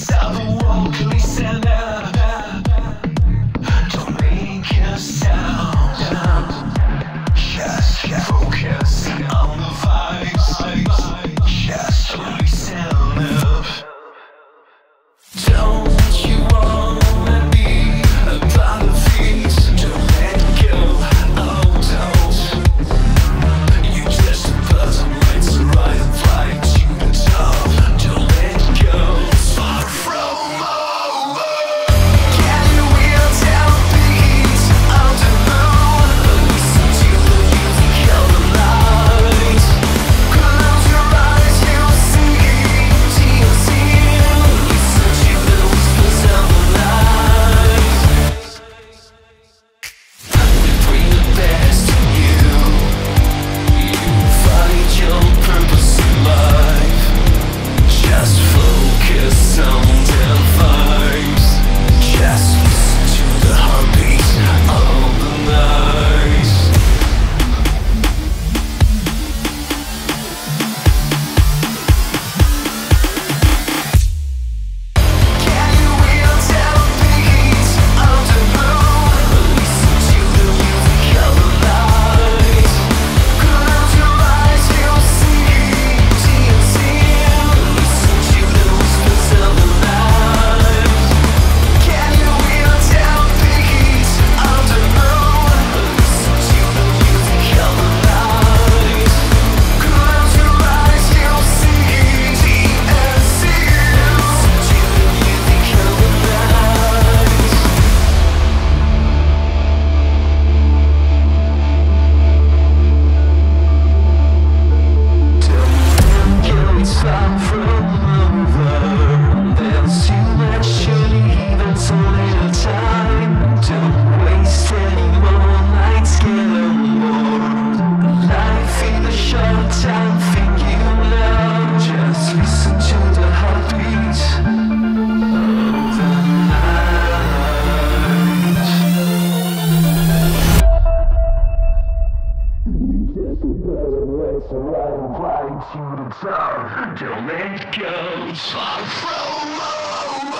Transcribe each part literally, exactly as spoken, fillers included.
Don't let go, far from home.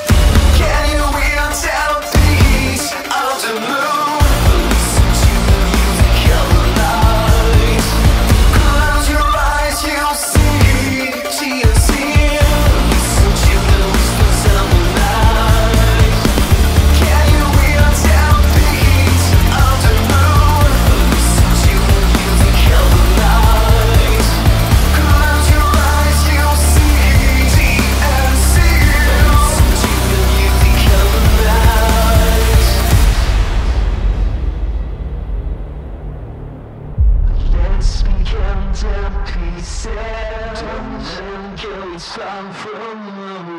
Can you hear the beats of the moon? Listen to the music of the night. Close your eyes, you'll see T N C. Listen to the whispers of the night. Can you hear the beats of the moon? Listen to the music of the night. Close your eyes, you'll see T N C. Listen to the music of the night. Let's begin to pieces. Don't let go, it's far from the